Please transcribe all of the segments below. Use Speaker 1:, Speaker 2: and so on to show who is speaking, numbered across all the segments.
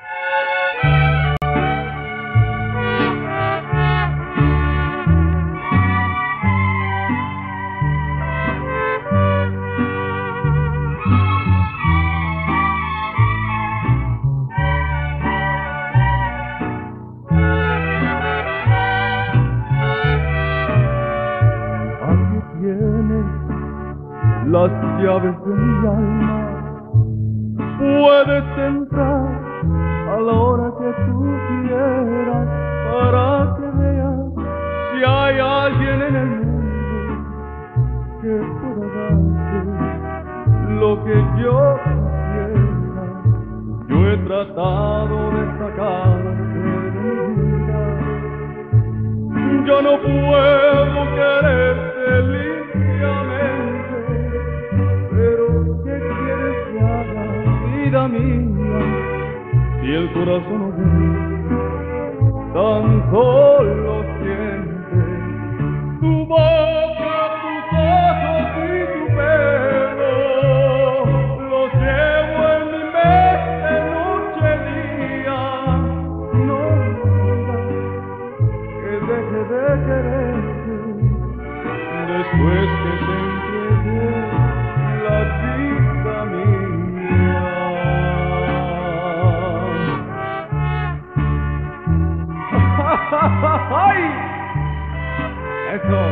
Speaker 1: Las llaves de mi alma, puedes entrar a la hora que tú quieras para que veas si hay alguien en el mundo que pueda darte lo que yo quisiera. Yo he tratado de sacarte de mi vida, yo no puedo quererte limpiamente. Vida mía, si el corazón no ve, tan solo siente tu boca, tus ojos y tu pelo. Los llevo en mi mente noche y día. No digas que deje de quererte después que te entregué la vida mía. ¡Ay! Eso.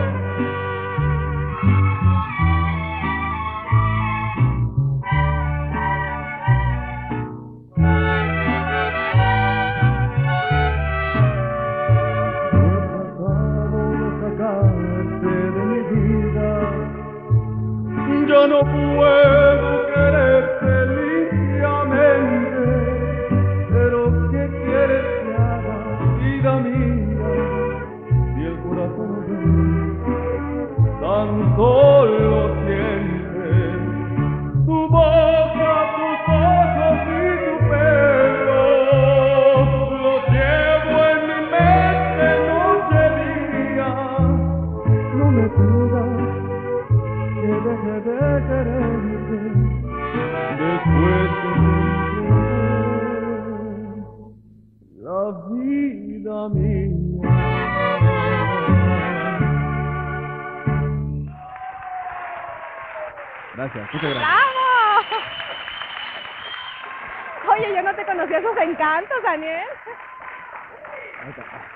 Speaker 1: Yo no puedo quererte limpiamente, pero ¿qué quieres que haga, vida mía? Si el corazón tan solo siente tu boca, tus ojos y tu pelo. Los llevo en mi mente noche y día. No me pidas que deje de quererte después de la vida mía. Gracias, muchas gracias.
Speaker 2: ¡Bravo! Oye, yo no te conocía esos encantos, Daniel.